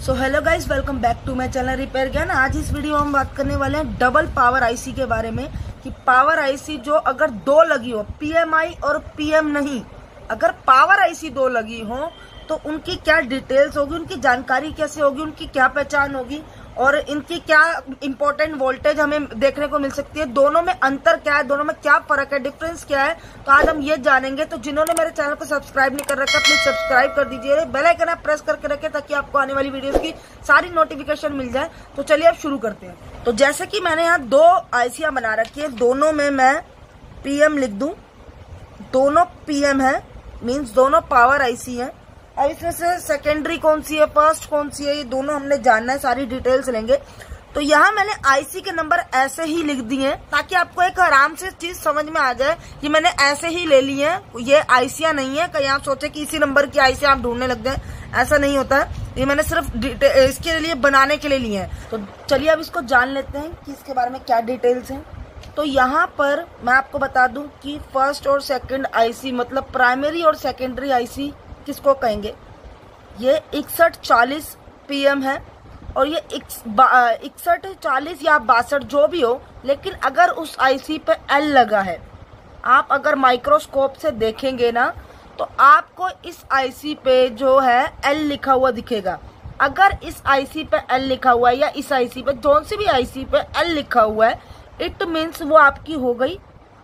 So hello guys, welcome back to my channel Repair Gyan. आज इस video में हम बात करने वाले हैं डबल पावर आईसी के बारे में कि पावर आईसी जो अगर दो लगी हो, पीएमआई और पीएम नहीं, अगर पावर आईसी दो लगी हो तो उनकी क्या डिटेल्स होगी, उनकी जानकारी कैसे होगी, उनकी क्या पहचान होगी और इनकी क्या इंपॉर्टेंट वोल्टेज हमें देखने को मिल सकती है, दोनों में अंतर क्या है, दोनों में क्या फर्क है, डिफरेंस क्या है। तो आज हम ये जानेंगे। तो जिन्होंने मेरे चैनल को सब्सक्राइब नहीं कर रखा प्लीज सब्सक्राइब कर दीजिए, बेल आइकन आप प्रेस करके रखें ताकि आपको आने वाली वीडियोस की सारी नोटिफिकेशन मिल जाए। तो चलिए अब शुरू करते हैं। तो जैसे कि मैंने यहाँ दो आईसियां बना रखी है, दोनों में मैं पीएम लिख दूं, दोनों पीएम है, मीन्स दोनों पावर आईसी है। अब इसमें से सेकेंडरी कौन सी है, फर्स्ट कौन सी है, ये दोनों हमने जानना है, सारी डिटेल्स लेंगे। तो यहाँ मैंने आईसी के नंबर ऐसे ही लिख दिए हैं ताकि आपको एक आराम से चीज समझ में आ जाए कि मैंने ऐसे ही ले ली है, ये आईसियां नहीं है। कहीं आप सोचे कि इसी नंबर की आईसी आप ढूंढने लग जाए, ऐसा नहीं होता है। ये मैंने सिर्फ इसके लिए बनाने के लिए लिए हैं। तो चलिए अब इसको जान लेते हैं कि इसके बारे में क्या डिटेल्स हैं। तो यहाँ पर मैं आपको बता दूं कि फर्स्ट और सेकंड आईसी मतलब प्राइमरी और सेकेंडरी आईसी किसको कहेंगे। ये 6140 पीएम है और ये 6140 या 62 जो भी हो, लेकिन अगर उस आईसी पे एल लगा है, आप अगर माइक्रोस्कोप से देखेंगे ना तो आपको इस आईसी पे जो है एल लिखा हुआ दिखेगा। अगर इस आईसी पे एल लिखा हुआ है या इस आईसी पे, जौन सी भी आईसी पे एल लिखा हुआ है, इट मीन्स वो आपकी हो गई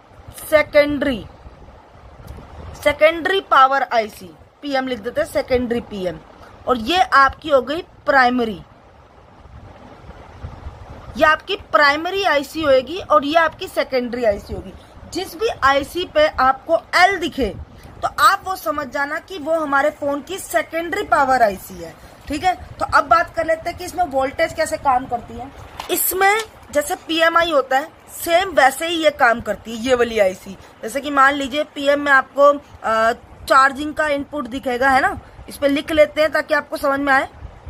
सेकेंडरी पावर आईसी। पीएम लिख देते हैं, सेकेंडरी पीएम। और ये आपकी हो गई प्राइमरी, ये आपकी प्राइमरी आईसी होगी और ये आपकी सेकेंडरी आईसी होगी। जिस भी आईसी पे आपको एल दिखे तो आप वो समझ जाना कि वो हमारे फोन की सेकेंडरी पावर आईसी है। ठीक है, तो अब बात कर लेते हैं कि इसमें वोल्टेज कैसे काम करती है। इसमें जैसे पीएमआई होता है सेम वैसे ही ये काम करती है, ये वाली आईसी। जैसे कि मान लीजिए पीएम में आपको चार्जिंग का इनपुट दिखेगा, है ना, इस पे लिख लेते हैं ताकि आपको समझ में आए।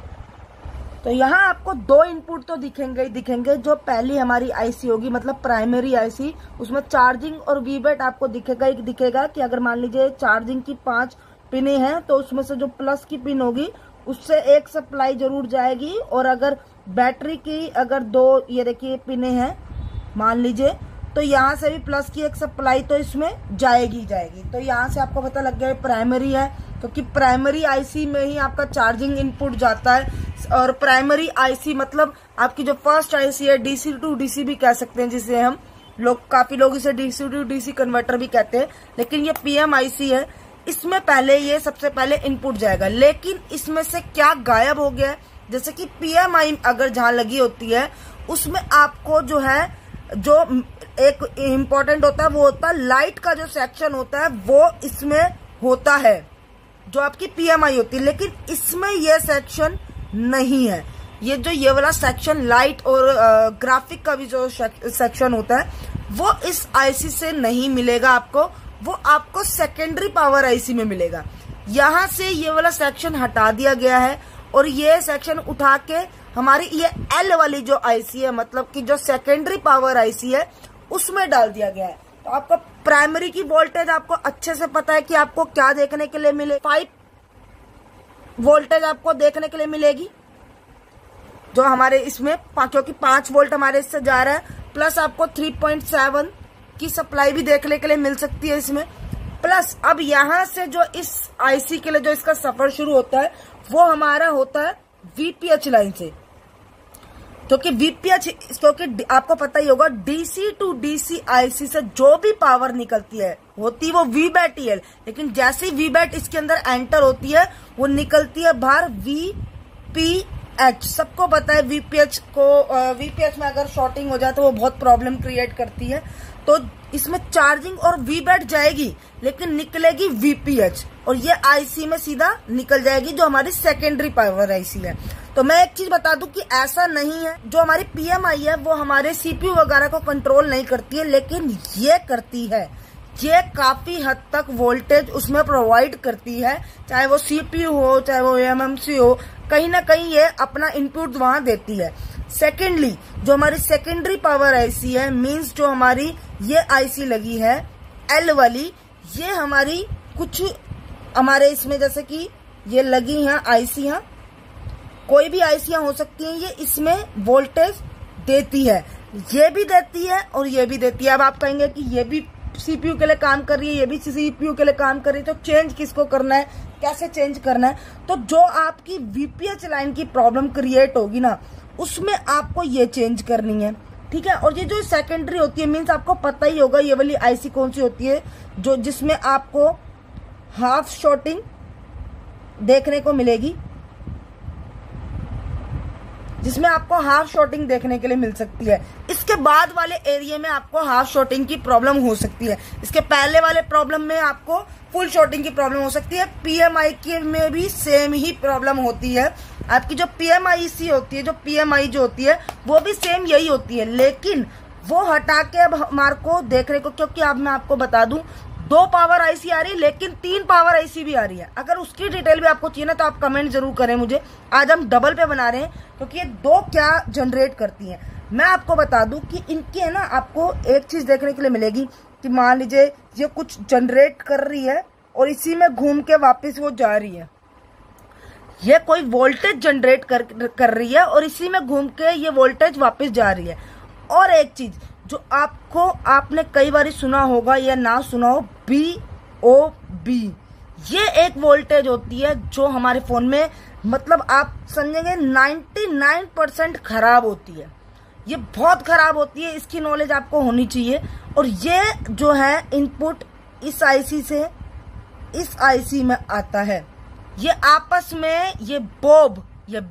तो यहाँ आपको दो इनपुट तो दिखेंगे। जो पहली हमारी आईसी होगी मतलब प्राइमरी आईसी, उसमें चार्जिंग और वीबैट आपको दिखेगा कि अगर मान लीजिए चार्जिंग की 5 पिनें हैं तो उसमें से जो प्लस की पिन होगी उससे एक सप्लाई जरूर जाएगी, और अगर बैटरी की अगर 2 ये देखिए पिनें हैं मान लीजिए, तो यहाँ से भी प्लस की एक सप्लाई तो इसमें जाएगी। तो यहाँ से आपको पता लग गया प्राइमरी है, क्योंकि प्राइमरी आईसी में ही आपका चार्जिंग इनपुट जाता है। और प्राइमरी आईसी मतलब आपकी जो फर्स्ट आईसी है, डीसी टू डीसी भी कह सकते हैं, जिसे हम काफी लोग इसे डीसी टू डीसी कन्वर्टर भी कहते हैं, लेकिन ये पीएम आईसी है। इसमें पहले ये सबसे पहले इनपुट जाएगा, लेकिन इसमें से क्या गायब हो गया है, जैसे कि पीएमआई अगर जहां लगी होती है उसमें आपको जो है, जो एक इम्पोर्टेंट होता है वो होता है लाइट का जो सेक्शन होता है, वो इसमें होता है जो आपकी पीएमआई होती है, लेकिन इसमें ये सेक्शन नहीं है। ये वाला सेक्शन लाइट और ग्राफिक का भी जो सेक्शन होता है वो इस आईसी से नहीं मिलेगा आपको, वो आपको सेकेंडरी पावर आईसी में मिलेगा। यहाँ से ये वाला सेक्शन हटा दिया गया है और ये सेक्शन उठा के हमारी ये एल वाली जो आईसी है, मतलब कि जो सेकेंडरी पावर आईसी है, उसमें डाल दिया गया है। तो आपको प्राइमरी की वोल्टेज आपको अच्छे से पता है कि आपको क्या देखने के लिए मिले, 5 वोल्टेज आपको देखने के लिए मिलेगी जो हमारे इसमें, क्योंकि 5 वोल्ट हमारे इससे जा रहा है, प्लस आपको 3.7 की सप्लाई भी देखने के लिए मिल सकती है इसमें। प्लस अब यहाँ से जो इस आईसी के लिए जो इसका सफर शुरू होता है वो हमारा होता है वीपीएच लाइन से, क्योंकि वीपीएच, क्योंकि आपको पता ही होगा डीसी टू डीसी आईसी से जो भी पावर निकलती है होती वो वीबैट ही है, लेकिन जैसे ही वीबैट इसके अंदर एंटर होती है वो निकलती है बाहर वीपीएच। सबको पता है वीपीएच में अगर शॉर्टिंग हो जाए तो वो बहुत प्रॉब्लम क्रिएट करती है। तो इसमें चार्जिंग और वीबैट जाएगी लेकिन निकलेगी वीपीएच, और ये आईसी में सीधा निकल जाएगी जो हमारी सेकेंडरी पावर आईसी है। तो मैं एक चीज बता दूं कि ऐसा नहीं है, जो हमारी पीएमआई है वो हमारे सीपीयू वगैरह को कंट्रोल नहीं करती है, लेकिन ये करती है। ये काफी हद तक वोल्टेज उसमें प्रोवाइड करती है, चाहे वो सीपीयू हो चाहे वो एमएमसी हो, कहीं ना कहीं ये अपना इनपुट वहां देती है। सेकेंडली जो हमारी सेकेंडरी पावर आईसी है, मींस जो हमारी ये आईसी लगी है एल वाली, ये हमारी कुछ हमारे इसमें जैसे कि ये लगी हैं आईसी, कोई भी आईसियां हो सकती हैं, ये इसमें वोल्टेज देती है, ये भी देती है और ये भी देती है। अब आप कहेंगे कि ये भी सीपीयू के लिए काम कर रही है, ये भी सीपीयू के लिए काम कर रही है, तो चेंज किसको करना है, कैसे चेंज करना है? तो जो आपकी वीपीएच लाइन की प्रॉब्लम क्रिएट होगी ना, उसमें आपको ये चेंज करनी है, ठीक है। और ये जो सेकेंडरी होती है, मीन्स आपको पता ही होगा ये वाली आईसी कौन सी होती है, जो जिसमें आपको हाफ शॉर्टिंग देखने को मिलेगी, जिसमें आपको हाफ शॉर्टिंग देखने के लिए मिल सकती है। इसके बाद वाले एरिया में आपको हाफ शॉर्टिंग की प्रॉब्लम हो सकती है। इसके पहले वाले प्रॉब्लम में आपको फुल शॉर्टिंग की प्रॉब्लम हो सकती है। पीएमआई के में भी सेम ही प्रॉब्लम होती है। आपकी जो पीएमआईसी होती है, जो पीएमआई जो होती है, वो भी सेम यही होती है, लेकिन वो हटा के अब हमारे को देखने को, क्योंकि अब मैं आपको बता दूं 2 पावर आईसी आ रही है, लेकिन 3 पावर आईसी भी आ रही है। अगर उसकी डिटेल भी आपको चाहिए ना, तो आप कमेंट जरूर करें मुझे। आज हम डबल पे बना रहे हैं, क्योंकि ये 2 क्या जनरेट करती हैं। मैं आपको बता दूं कि इनकी है ना, आपको एक चीज देखने के लिए मिलेगी कि मान लीजिए ये कुछ जनरेट कर रही है और इसी में घूम के वापस वो जा रही है। ये कोई वोल्टेज जनरेट कर रही है और इसी में घूम के ये वोल्टेज वापस जा रही है। और एक चीज जो आपने कई बार सुना होगा या ना सुना हो, BOB, ये एक वोल्टेज होती है जो हमारे फोन में, मतलब आप समझेंगे 99% खराब होती है। ये बहुत खराब होती है, इसकी नॉलेज आपको होनी चाहिए। और ये जो है इनपुट इस आईसी से इस आईसी में आता है। ये आपस में ये BOB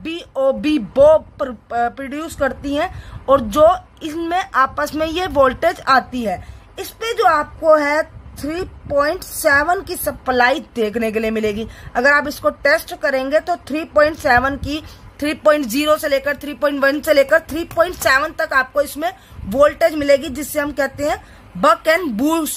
प्रोड्यूस करती हैं, और जो इनमें आपस में ये वोल्टेज आती है, इस पे जो आपको है 3.7 की सप्लाई देखने के लिए मिलेगी। अगर आप इसको टेस्ट करेंगे तो 3.7 की 3.0 से लेकर 3.1 से लेकर 3.7 तक आपको इसमें वोल्टेज मिलेगी, जिससे हम कहते हैं बक एंड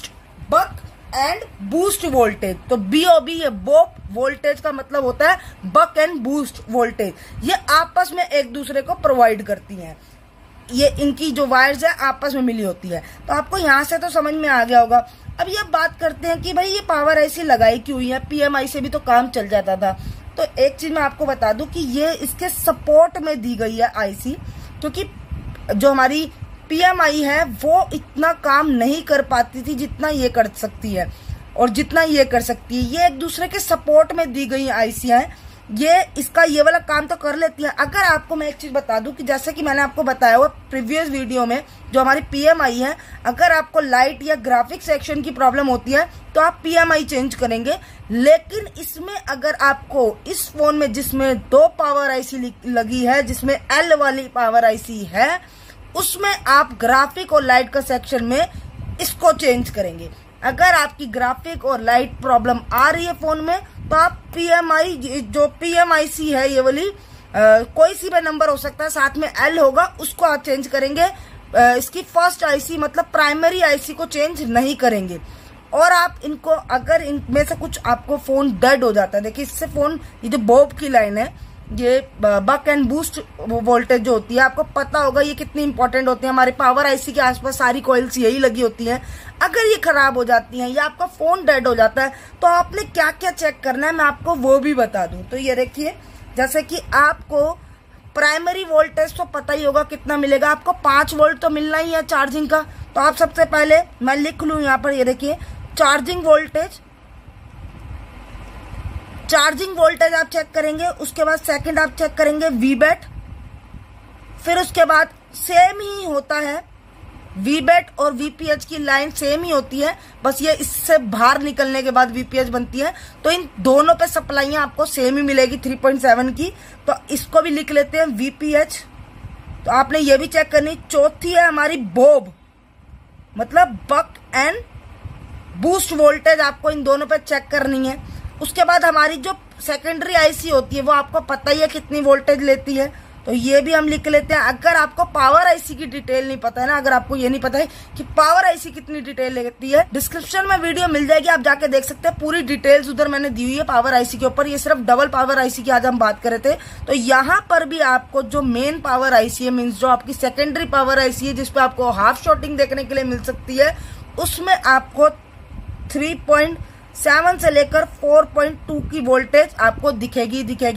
बूस्ट वोल्टेज। तो BOB ये BOB वोल्टेज का मतलब होता है बक एंड बूस्ट वोल्टेज। ये आपस में एक दूसरे को प्रोवाइड करती हैं। ये इनकी जो वायर्स है आपस में मिली होती है। तो आपको यहाँ से तो समझ में आ गया होगा। अब ये बात करते हैं कि भाई ये पावर आईसी लगाई क्यों हुई है, पीएमआई से भी तो काम चल जाता था। तो एक चीज मैं आपको बता दूं कि ये इसके सपोर्ट में दी गई है आईसी, क्योंकि जो हमारी पीएमआई है वो इतना काम नहीं कर पाती थी जितना ये कर सकती है और जितना ये कर सकती है। ये एक दूसरे के सपोर्ट में दी गई आईसियां हैं। ये इसका ये वाला काम तो कर लेती है। अगर आपको मैं एक चीज बता दूं कि जैसे कि मैंने आपको बताया हुआ प्रीवियस वीडियो में, जो हमारी पीएमआई है, अगर आपको लाइट या ग्राफिक सेक्शन की प्रॉब्लम होती है तो आप पीएमआई चेंज करेंगे। लेकिन इसमें अगर आपको इस फोन में जिसमें 2 पावर आईसी लगी है, जिसमें L वाली पावर आईसी है, उसमें आप ग्राफिक और लाइट का सेक्शन में इसको चेंज करेंगे। अगर आपकी ग्राफिक और लाइट प्रॉब्लम आ रही है फोन में, तो आप पीएमआई जो पीएमआईसी है ये वाली कोई सी भी नंबर हो सकता है, साथ में L होगा, उसको आप चेंज करेंगे। इसकी फर्स्ट आईसी मतलब प्राइमरी आईसी को चेंज नहीं करेंगे। और आप इनको, अगर इनमें से कुछ आपको फोन डेड हो जाता है, देखिए इससे फोन, ये जो BOB की लाइन है, ये बक एंड बूस्ट वोल्टेज जो होती है, आपको पता होगा ये कितनी इंपॉर्टेंट होती है। हमारे पावर आईसी के आसपास सारी कॉइल्स यही लगी होती हैं। अगर ये खराब हो जाती हैं या आपका फोन डेड हो जाता है, तो आपने क्या क्या चेक करना है मैं आपको वो भी बता दूं। तो ये देखिए, जैसे कि आपको प्राइमरी वोल्टेज तो पता ही होगा कितना मिलेगा, आपको 5 वोल्ट तो मिलना ही है चार्जिंग का। तो आप सबसे पहले मैं लिख लूं यहाँ पर, ये देखिए चार्जिंग वोल्टेज आप चेक करेंगे। उसके बाद सेकंड आप चेक करेंगे VBAT। फिर उसके बाद सेम ही होता है, VBAT और VPH की लाइन सेम ही होती है, बस ये इससे बाहर निकलने के बाद VPH बनती है। तो इन दोनों पे सप्लाइयां आपको सेम ही मिलेगी 3.7 की। तो इसको भी लिख लेते हैं VPH। तो आपने ये भी चेक करनी। चौथी है हमारी BOB, मतलब बक एंड बूस्ट वोल्टेज, आपको इन दोनों पे चेक करनी है। उसके बाद हमारी जो सेकेंडरी आईसी होती है वो आपको पता ही है कितनी वोल्टेज लेती है, तो ये भी हम लिख लेते हैं। अगर आपको पावर आईसी की डिटेल नहीं पता है ना, अगर आपको ये नहीं पता है कि पावर आईसी कितनी डिटेल लेती है, डिस्क्रिप्शन में वीडियो मिल जाएगी, आप जाके देख सकते हैं। पूरी डिटेल्स उधर मैंने दी हुई है पावर आईसी के ऊपर। ये सिर्फ डबल पावर आईसी की आज हम बात कर रहे थे। तो यहाँ पर भी आपको जो मेन पावर आईसी है, मीन्स जो आपकी सेकेंडरी पावर आईसी है, जिसपे आपको हाफ शॉर्टिंग देखने के लिए मिल सकती है, उसमें आपको 3.7 से लेकर 4.2 की वोल्टेज आपको दिखेगी।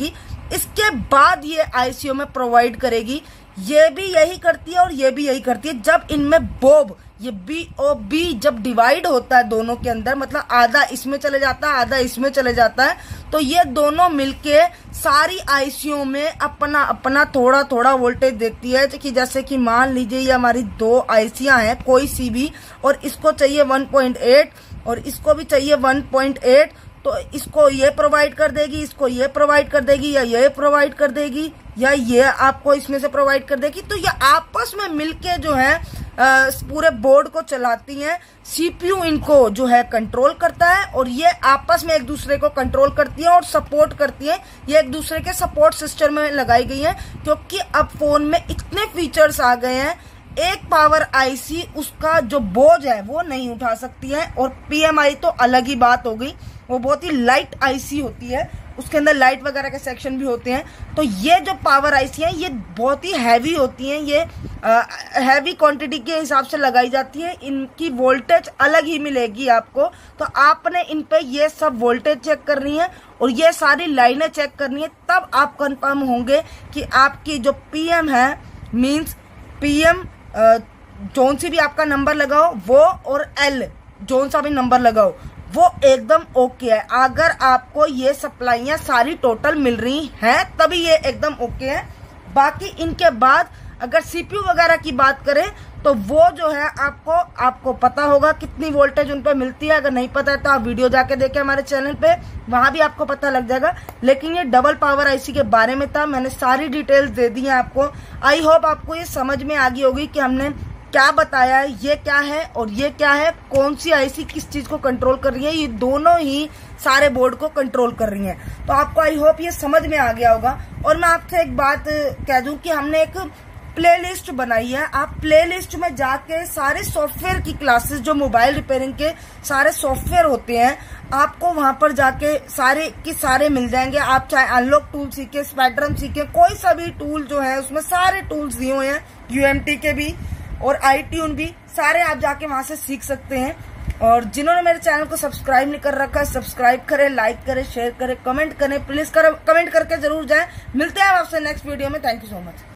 इसके बाद ये आईसीयू में प्रोवाइड करेगी। ये भी यही करती है और ये भी यही करती है। जब इनमें बोब ये BOB जब डिवाइड होता है दोनों के अंदर, मतलब आधा इसमें चले जाता है आधा इसमें चले जाता है, तो ये दोनों मिलके सारी आईसीयू में अपना अपना थोड़ा थोड़ा वोल्टेज देती है। कि जैसे कि मान लीजिए ये हमारी 2 आईसीयां हैं कोई सी भी, और इसको चाहिए 1.8 और इसको भी चाहिए 1.8, तो इसको ये प्रोवाइड कर देगी, इसको ये प्रोवाइड कर देगी, या ये प्रोवाइड कर देगी, या ये आपको इसमें से प्रोवाइड कर देगी। तो ये आपस में मिलके जो है पूरे बोर्ड को चलाती हैं। सीपीयू इनको जो है कंट्रोल करता है और ये आपस में एक दूसरे को कंट्रोल करती है और सपोर्ट करती है। ये एक दूसरे के सपोर्ट सिस्टम में लगाई गई है, क्योंकि अब फोन में इतने फीचर्स आ गए हैं, एक पावर आईसी उसका जो बोझ है वो नहीं उठा सकती है। और PMI तो अलग ही बात हो गई, वो बहुत ही लाइट आईसी होती है, उसके अंदर लाइट वगैरह के सेक्शन भी होते हैं। तो ये जो पावर आईसी हैं ये बहुत ही हैवी होती हैं, ये हैवी क्वांटिटी के हिसाब से लगाई जाती है। इनकी वोल्टेज अलग ही मिलेगी आपको, तो आपने इन पे ये सब वोल्टेज चेक करनी है और ये सारी लाइनें चेक करनी है, तब आप कंफर्म होंगे कि आपकी जो PM है मींस PM जोन सी भी आपका नंबर लगाओ वो, और L जोन सा भी नंबर लगाओ वो एकदम ओके है। अगर आपको ये सप्लाइयां सारी टोटल मिल रही हैं तभी ये एकदम ओके है। बाकी इनके बाद अगर सीपीयू वगैरह की बात करें तो वो जो है आपको पता होगा कितनी वोल्टेज उन पे मिलती है। अगर नहीं पता है तो आप वीडियो जाके देखें हमारे चैनल पे, वहां भी आपको पता लग जाएगा। लेकिन ये डबल पावर आईसी के बारे में था, मैंने सारी डिटेल्स दे दी हैं आपको। आई होप आपको ये समझ में आ गई होगी कि हमने क्या बताया है, ये क्या है और ये क्या है, कौन सी आईसी किस चीज को कंट्रोल कर रही है। ये दोनों ही सारे बोर्ड को कंट्रोल कर रही हैं। तो आपको आई होप ये समझ में आ गया होगा। और मैं आपसे एक बात कह दूं कि हमने एक प्लेलिस्ट बनाई है। आप प्लेलिस्ट में जाके सारे सॉफ्टवेयर की क्लासेस, जो मोबाइल रिपेयरिंग के सारे सॉफ्टवेयर होते हैं, आपको वहां पर जाके सारे के सारे मिल जाएंगे। आप चाहे अनलॉक टूल सीखे, स्पेक्ट्रम सीखे, कोई सा भी टूल जो है उसमें सारे टूल्स दिए हुए हैं, UMT के भी और iTunes भी, सारे आप जाके वहां से सीख सकते हैं। और जिन्होंने मेरे चैनल को सब्सक्राइब नहीं कर रखा है, सब्सक्राइब करें, लाइक करें, शेयर करें, कमेंट करें, प्लीज कमेंट करके जरूर जाएं। मिलते हैं आपसे नेक्स्ट वीडियो में। Thank you so much.